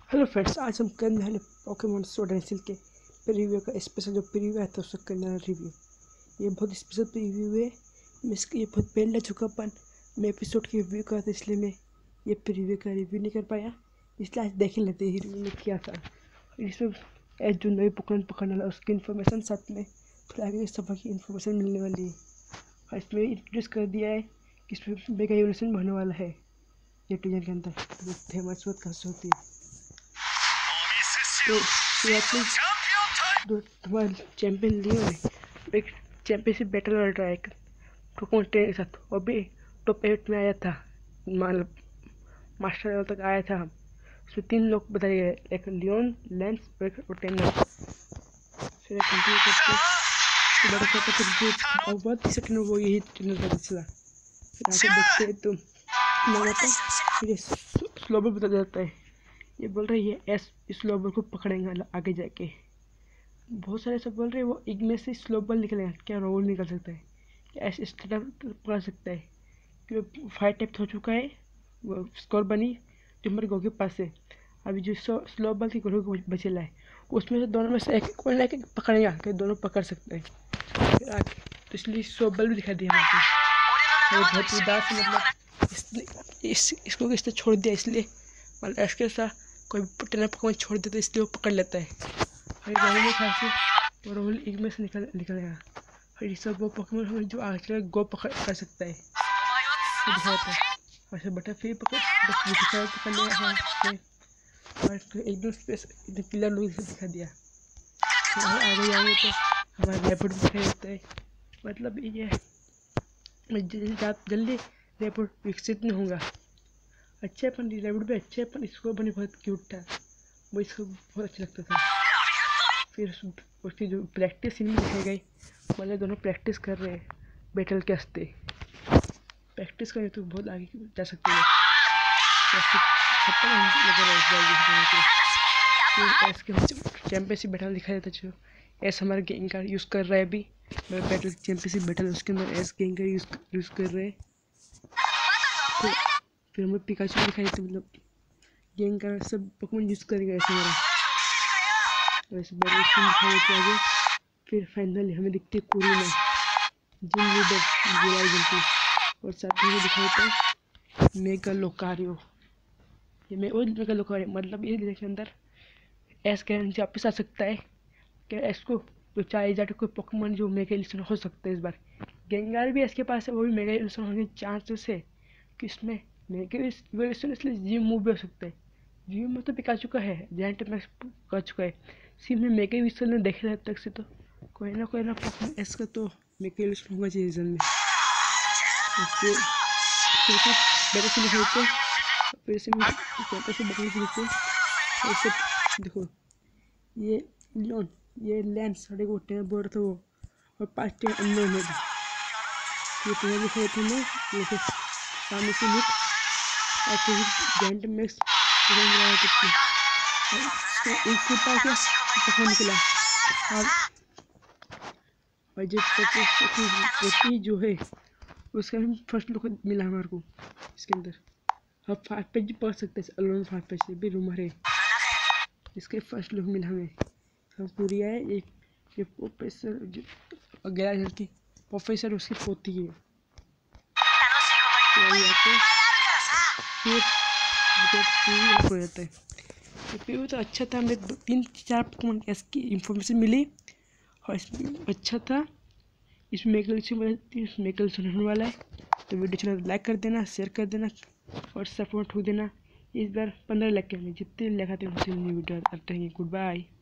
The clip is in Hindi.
हेलो फ्रेंड्स, आज हम करने वाले पोकेमॉन स्वॉर्ड एंड शील्ड के प्रीव्यू का स्पेशल जो प्रीव्यू है तो उसका करने वाला रिव्यू। ये बहुत स्पेशल प्रीव्यू है। ये बहुत पहले ले चुका पर मैं एपिसोड की रिव्यू कर था, इसलिए मैं ये प्रीव्यू का रिव्यू नहीं कर पाया। इसलिए आज देख ही लेते हैं रिव्यू में क्या था। इसमें एज जो नई पोकेमॉन पकड़ने वाला उसकी इन्फॉर्मेशन, साथ में फिर आगे सफर की इन्फॉर्मेशन मिलने वाली है। और इसमें इंट्रोड्यूस कर दिया है कि इसमें मेगा इवोल्यूशन होने वाला है ये टीजर के अंदर। देखते हैं हमारी सूरत कैसे होती है। तो हमारे चैंपियन लियो ने एक चैंपियनशिप बैटल लड़ रहा है एक पोकेमॉन ट्रेनर के साथ। वो भी टॉप 8 में आया था, मतलब मास्टर लेवल तक आया था। उसमें 3 लोग बताए गए, एक लियोन, लेंस और एक ट्रेनर। फिर कंटिन्यू करते बड़ा और बहुत सेकंड वो यही ट्रेनर का चला। फिर आगे देखते हैं तो फिर स्लोबर बता जाता है। ये बोल रहे हैं एस स्लोबर को पकड़ेंगे आगे जाके। बहुत सारे सब बोल रहे हैं वो इग में से स्लोबर निकलेगा, क्या रोल निकल सकता है, क्या एस स्टेटअप पकड़ सकता है। क्योंकि 5 टाइप हो चुका है, वो स्कोर बनी जो हमारे गो के पास है। अभी जो स्लोबर की गोल को बचेला है उसमें से दोनों में से एक कोई ना एक पकड़ेगा, कि दोनों पकड़ सकते हैं। फिर आगे तो इसलिए स्लोबर भी दिखा दिया हमें। बहुत उदास, मतलब इसको इसने छोड़ दिया, इसलिए मतलब इसके साथ कोई ट्रेनर पोकेमॉन छोड़ देता है इसलिए वो पकड़ लेता है। और राहुल में खासी और राहुल एक में से निकलेगा। और ये सब वो पोकेमॉन हमें जो आगे गो पकड़ कर सकता है वो दिखाता है। वैसे बटरफ्लाई पकड़ लिया है और एकदम स्पेस एकदम क्लियर लुक दिखा दिया। और आगे जाएंगे तो हमारा रेपोर्ट दिखाई देता है। मतलब ये जल्दी रेपोर्ट विकसित नहीं होगा। अच्छे अपन रेपोर्ट भी अच्छे, अपन इसको बनी बहुत क्यूट था, वो इसको बहुत अच्छा लगता था। फिर उसकी जो प्रैक्टिस सीन में दिखाई गई, मतलब दोनों प्रैक्टिस कर रहे हैं बैटल के हंसते। प्रैक्टिस करें तो बहुत आगे जा सकते हैं। चैंपियनशिप बैटल दिखाई देता जो एस हमारे गेम का यूज़ कर रहा है। अभी बैटल चैंपियनशिप बैटल उसके अंदर एस गेम का यूज़ कर रहे हैं। तो फिर हमें पिकाचू दिखाई देते, मतलब गेम का सब पोकेमॉन यूज़ करेंगे ऐसे हमारा वैसे बैटल सीन दिखाई देते आगे। फिर फाइनली हमें दिखती है कुरीना जिम लीडर जुलाई जंती, और साथ में दिखाई देता है मेगा लोकारियो। ये मेगा लोकारियो मतलब ये के अंदर एस गारंटी वापस आ सकता है। क्या एस को तो चाहे जाटे कोई पोकेमॉन जो मेगा इल्यूशन हो सकता है इस बार। गेंगार भी इसके पास है, वो भी मेगा इल्यूशन होने के चांसेस है कि इसमें मेगा इल्यूशन, इसलिए जिम मूव भी हो सकता है। जिम में तो पिकाचू का है, जायंट मैक्स कर चुका है। सिम में मेगा इल्यूशन ने देखे अब तक से, तो कोई ना पोकेमॉन एस का तो मेगा इल्यूशन होगा चाहिए सीजन में। बैटल से लिखते फिर से बैटल से ऐसे देखो, ये लियोन, ये लेंस साढ़े को टेन बोर्ड था वो, और 5 टेन अननोन है। ये तुम्हें दिखाई थे ना, जैसे सामने से लुक और फिर जॉइंट मैक्स एक फुट पास है पकड़ निकला। और जो जो है उसका फर्स्ट लुक मिला हमारे को इसके अंदर। हम 5 पेज पढ़ सकते हैं, अलोन 5 पेज से भी रूमर है, इसके फर्स्ट लुक मिला हमें। हम पूरी है एक प्रोफेसर जो 11 साल की प्रोफेसर उसकी पोती है। फिर हो जाता है। तो अच्छा था, हमें 3-4 पोकेमॉन की इंफॉर्मेशन मिली और इसमें अच्छा था। इसमें मेकल होने वाला है। तो वीडियो चैनल लाइक कर देना, शेयर कर देना और सपोर्ट हो देना। इस बार 15 लाख के जितने लिखाते हैं उनसे वीडियो आते हैं। Good bye.